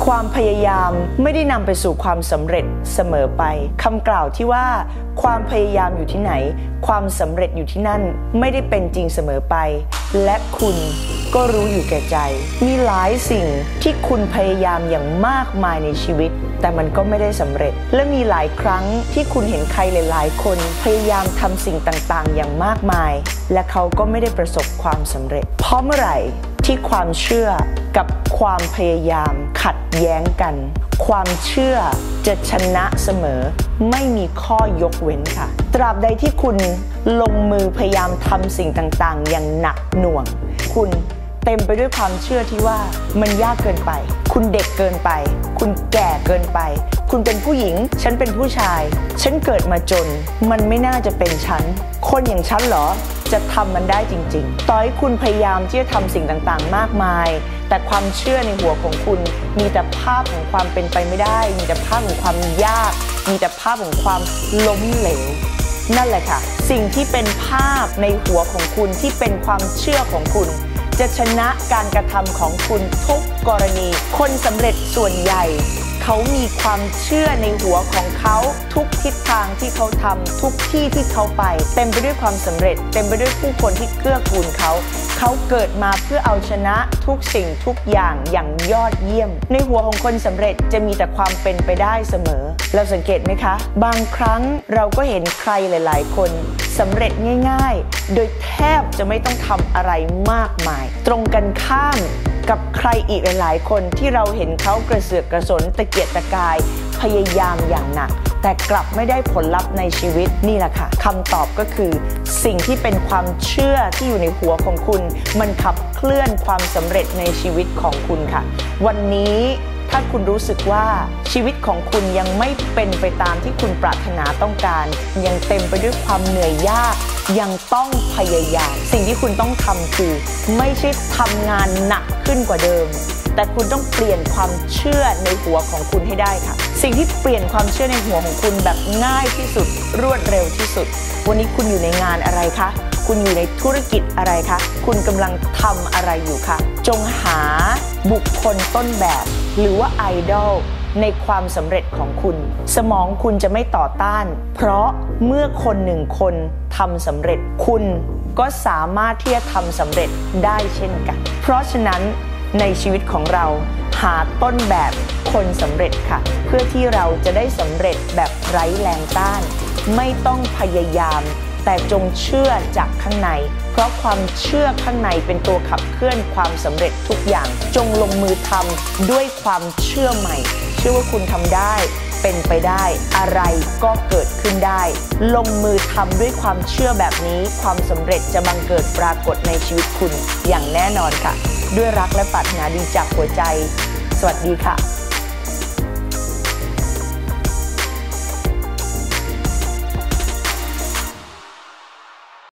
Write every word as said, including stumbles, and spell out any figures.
ความพยายามไม่ได้นำไปสู่ความสำเร็จเสมอไปคำกล่าวที่ว่าความพยายามอยู่ที่ไหนความสำเร็จอยู่ที่นั่นไม่ได้เป็นจริงเสมอไปและคุณก็รู้อยู่แก่ใจมีหลายสิ่งที่คุณพยายามอย่างมากมายในชีวิตแต่มันก็ไม่ได้สำเร็จและมีหลายครั้งที่คุณเห็นใครหลายๆคนพยายามทำสิ่งต่างๆอย่างมากมายและเขาก็ไม่ได้ประสบความสำเร็จเพราะเมื่อไหร่ที่ความเชื่อกับความพยายามขัดแย้งกันความเชื่อจะชนะเสมอไม่มีข้อยกเว้นค่ะตราบใดที่คุณลงมือพยายามทำสิ่งต่างๆอย่างหนักหน่วงคุณเต็มไปด้วยความเชื่อที่ว่ามันยากเกินไปคุณเด็กเกินไปคุณแก่เกินไปคุณเป็นผู้หญิงฉันเป็นผู้ชายฉันเกิดมาจนมันไม่น่าจะเป็นฉันคนอย่างฉันเหรอจะทำมันได้จริงๆต่อให้คุณพยายามที่จะทำสิ่งต่างๆมากมายแต่ความเชื่อในหัวของคุณมีแต่ภาพของความเป็นไปไม่ได้มีแต่ภาพของความยากมีแต่ภาพของความล้มเหลวนั่นแหละค่ะสิ่งที่เป็นภาพในหัวของคุณที่เป็นความเชื่อของคุณจะชนะการกระทำของคุณทุกกรณีคนสำเร็จส่วนใหญ่เขามีความเชื่อในหัวของเขาทุกทิศทางที่เขาทำทุกที่ที่เขาไปเต็มไปด้วยความสำเร็จเต็มไปด้วยผู้คนที่เกื้อกูลเขาเขาเกิดมาเพื่อเอาชนะทุกสิ่งทุกอย่างอย่างยอดเยี่ยมในหัวของคนสำเร็จจะมีแต่ความเป็นไปได้เสมอเราสังเกตไหมคะบางครั้งเราก็เห็นใครหลายๆคนสำเร็จง่ายๆโดยแทบจะไม่ต้องทำอะไรมากมายตรงกันข้ามกับใครอีกหลายๆคนที่เราเห็นเขากระเสือกกระสนตะเกียกตะกายพยายามอย่างหนักแต่กลับไม่ได้ผลลัพธ์ในชีวิตนี่แหละค่ะคำตอบก็คือสิ่งที่เป็นความเชื่อที่อยู่ในหัวของคุณมันขับเคลื่อนความสำเร็จในชีวิตของคุณค่ะวันนี้ถ้าคุณรู้สึกว่าชีวิตของคุณยังไม่เป็นไปตามที่คุณปรารถนาต้องการยังเต็มไปด้วยความเหนื่อยยากยังต้องพยายามสิ่งที่คุณต้องทำคือไม่ใช่ทำงานหนักขึ้นกว่าเดิมแต่คุณต้องเปลี่ยนความเชื่อในหัวของคุณให้ได้ค่ะสิ่งที่เปลี่ยนความเชื่อในหัวของคุณแบบง่ายที่สุดรวดเร็วที่สุดวันนี้คุณอยู่ในงานอะไรคะคุณอยู่ในธุรกิจอะไรคะคุณกำลังทำอะไรอยู่คะจงหาบุคคลต้นแบบหรือว่าไอดอลในความสำเร็จของคุณสมองคุณจะไม่ต่อต้านเพราะเมื่อคนหนึ่งคนทำสำเร็จคุณก็สามารถที่จะทำสำเร็จได้เช่นกันเพราะฉะนั้นในชีวิตของเราหาต้นแบบคนสำเร็จค่ะเพื่อที่เราจะได้สำเร็จแบบไร้แรงต้านไม่ต้องพยายามแต่จงเชื่อจากข้างในเพราะความเชื่อข้างในเป็นตัวขับเคลื่อนความสำเร็จทุกอย่างจงลงมือทำด้วยความเชื่อใหม่เชื่อว่าคุณทำได้เป็นไปได้อะไรก็เกิดขึ้นได้ลงมือทำด้วยความเชื่อแบบนี้ความสำเร็จจะบังเกิดปรากฏในชีวิตคุณอย่างแน่นอนค่ะด้วยรักและปรารถนาดีจากหัวใจสวัสดีค่ะ